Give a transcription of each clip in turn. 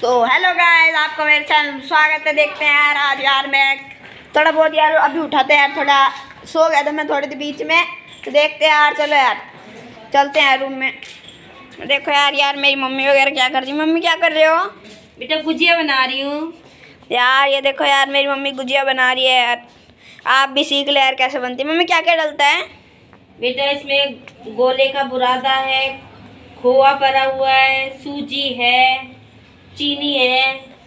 तो hello guys, आपको मेरे चैनल में स्वागत है। देखते हैं यार, आज यार मैं थोड़ा बहुत यार अभी उठाते हैं यार, थोड़ा सो गया था मैं थोड़ी देर बीच में। तो देखते हैं यार, चलो यार चलते हैं रूम में। देखो यार मेरी मम्मी वगैरह क्या कर रही है। मम्मी क्या कर रहे हो? बेटा गुजिया बना रही हूँ यार। ये देखो यार, मेरी मम्मी गुजिया बना रही है यार। आप भी सीख ले यार कैसे बनती है। मम्मी क्या क्या डलता है? बेटा इसमें गोले का बुरादा है, खोआ पड़ा हुआ है, सूजी है, चीनी है।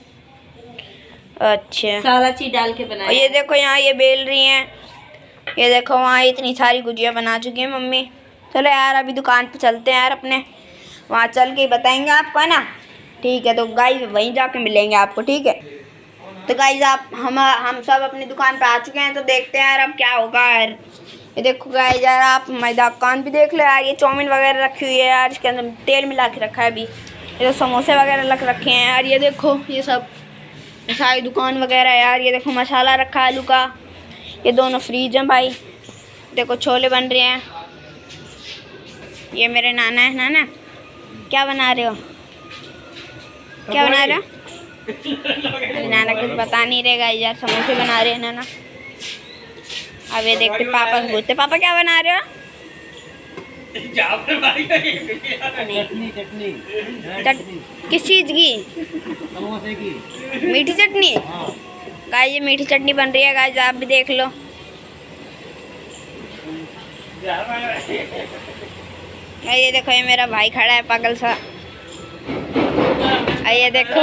अच्छा, सारा चीज डाल के और बनाया। ये देखो यहाँ ये बेल रही हैं। ये देखो वहाँ इतनी सारी गुजिया बना चुकी है मम्मी। चलो यार अभी दुकान पे चलते हैं यार अपने, वहाँ चल के ही बताएंगे आपको, है ना। ठीक है, तो गाइस वहीं जाके मिलेंगे आपको, ठीक है। तो गाइस आप हम सब अपनी दुकान पे आ चुके हैं। तो देखते हैं यार अब क्या होगा यार। ये देखो गाइस यार, आप हमारी दुकान भी देख लो यार। ये चाउमीन वगैरह रखी हुई है यार, इसके अंदर तेल मिला के रखा है अभी। ये तो समोसे वगैरह रखे हैं यार। ये देखो ये सब सारी दुकान वगैरह यार। ये देखो मसाला रखा है आलू का। ये दोनों फ्रीज हैं भाई। देखो छोले बन रहे हैं। ये मेरे नाना है। नाना क्या बना रहे हो? क्या बना रहे हो? नाना कुछ बता नहीं रहेगा यार। समोसे बना रहे हैं नाना। अब ये देखते पापा से पूछते, पापा क्या बना रहे हो? किस चीज की? मीठी चटनी। गाइस ये मीठी चटनी बन रही है गाइस, आप भी देख लो। ये देखो ये मेरा भाई खड़ा है पागल सा। ये देखो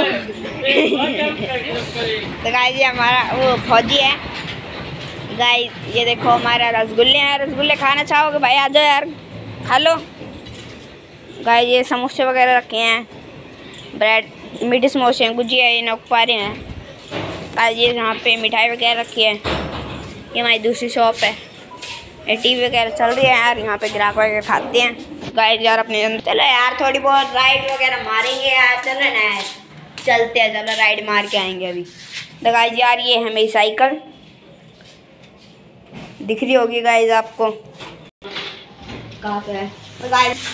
तो गाइस ये हमारा वो फौजी है। गाइस ये देखो हमारा रसगुल्ले हैं। रसगुल्ले खाना चाहोगे भाई? आ जाओ यार खा लो। गाइस ये समोसे वगैरह रखे हैं, ब्रेड मीठे समोसे हैं, गुजिया ये नौकपारे हैं। गाइस ये यहाँ पे मिठाई वगैरह रखी है। ये हमारी दूसरी शॉप है। ये टीवी वगैरह चल रही है यार, यहाँ पे ग्राहक वगैरह खाते हैं। गाइस यार अपने चलो यार थोड़ी बहुत राइड वगैरह मारेंगे यार। चलो ना यार चलते हैं, चलो राइड मार के आएंगे अभी। तो गाइस यार ये है मेरी साइकिल, दिख रही होगी गाइस आपको। कहाँ पे है? तो गाइस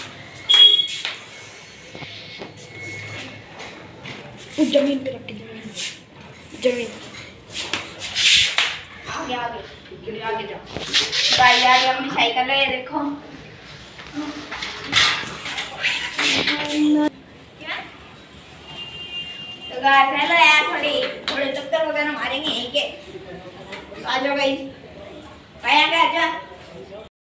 जमीन पे रखी, जमीन आगे आगे जाओ। गाइस यार अपनी साइकिल है, ये देखो। तो गाइस हेलो यार, थोड़े चक्कर वगैरह मारेंगे यहीं के। आ जाओ गाइस, भाई आगे आ जाओ।